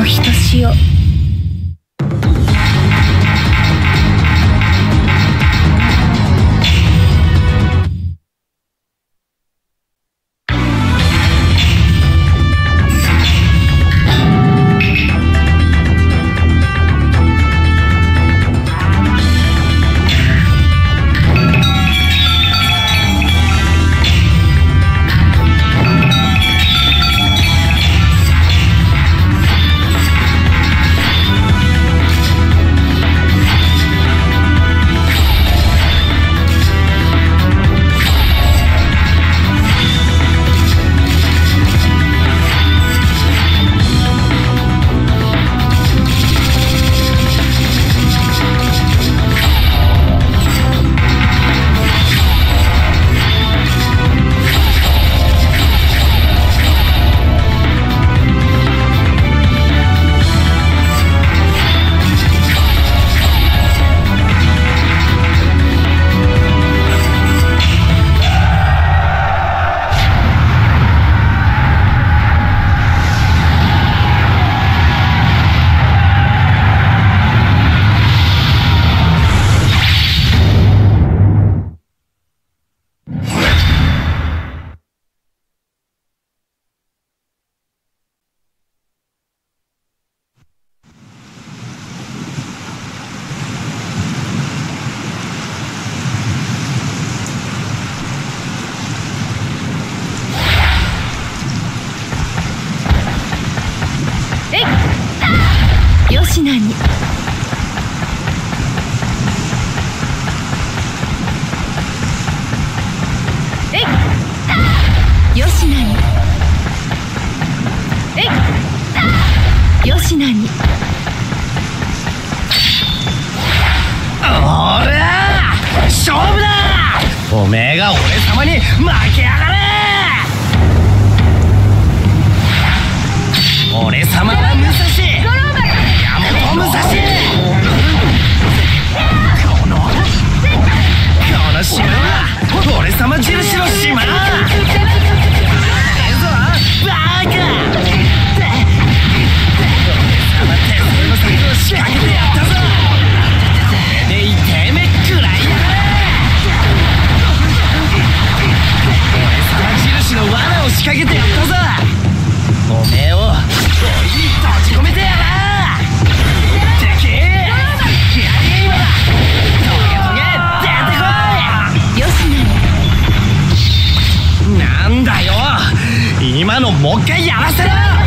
のひとしお。よしなに。よしなに。よしなに。 おら勝負だ。おめえが俺様に負けやがれ。俺様は武蔵山本武蔵。この島は俺様印の島。バカ。俺様手製の策を仕掛けてやったぞ。これで痛めくらいやがれ。俺様印の罠を仕掛けてやったぞ。おめえを檻に閉じ込めてやら。でけえ気合い今だ。トゲトゲ出てこい。 よしなに。 なんだよ今のもう一回やらせろ。